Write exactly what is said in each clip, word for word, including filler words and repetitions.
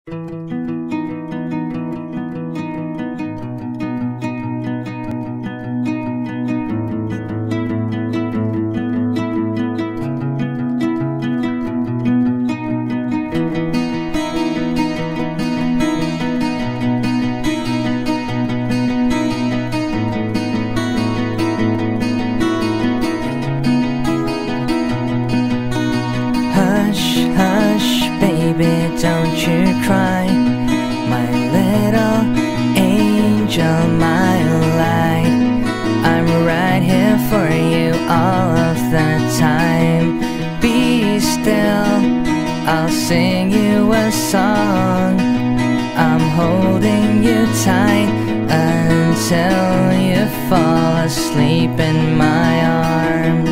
Hush, hush, baby, don't you cry. My little angel, my light. I'm right here for you all of the time. Be still, I'll sing you a song. I'm holding you tight until you fall asleep in my arms.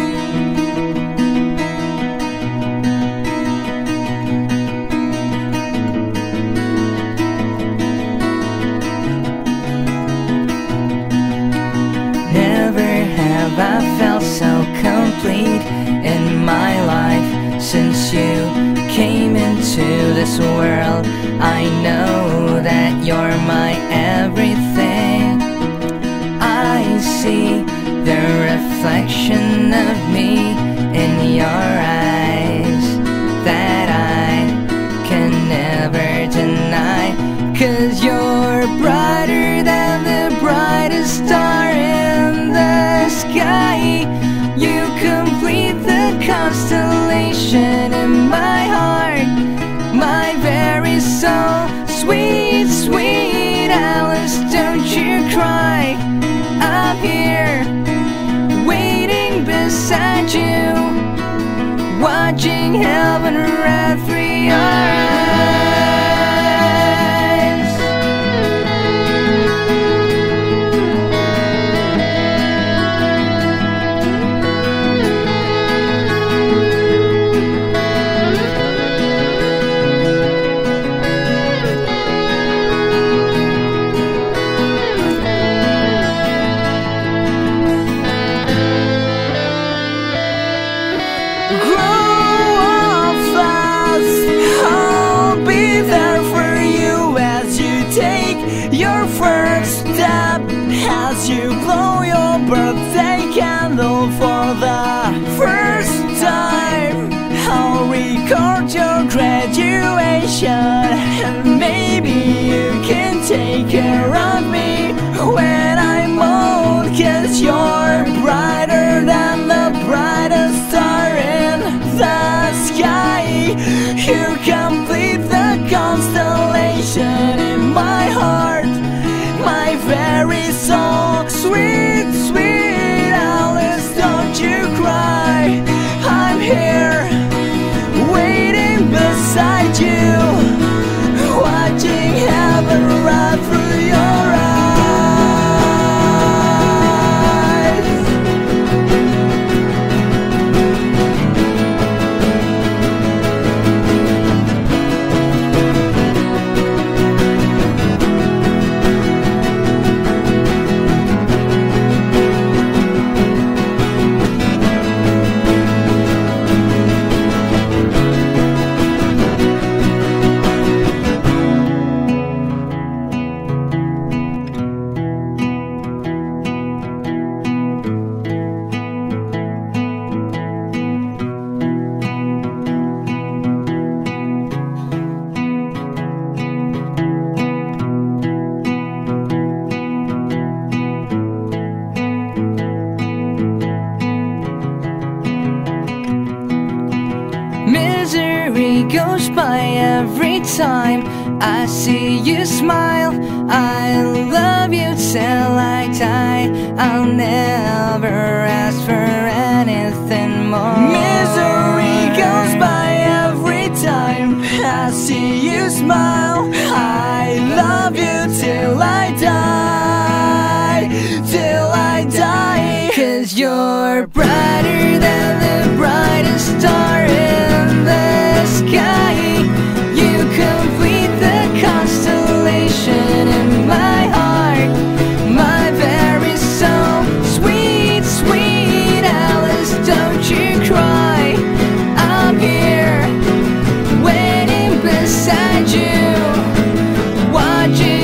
I felt so complete in my life since you came into this world. I know that you're my everything. I see the reflection of me in your eyes that I can never deny. 'Cause you're brighter than the brightest star in the sky. You complete the constellation in my heart, my very soul. Sweet, sweet Alice, don't you cry. I'm here, waiting beside you, watching heaven right through your eyes. Your first step as you blow your birthday candle for the first time. I'll record your graduation, and maybe you can take care of me when I'm old. 'Cause you're brighter than the brightest star in the sky. You complete the constellation in my heart, my very soul. Sweet, sweet Alice, don't you cry. I'm here, waiting beside you, watching heaven right through your eyes. Misery goes by every time I see you smile. I love you till I die. I'll never ask for anything more. Misery goes by every time I see you smile. I love you till I die, till I die. 'Cause you're brighter than the brightest star in the sky. You complete the constellation in my heart, my very soul. Sweet, sweet Alice, don't you cry. I'm here, waiting beside you, that you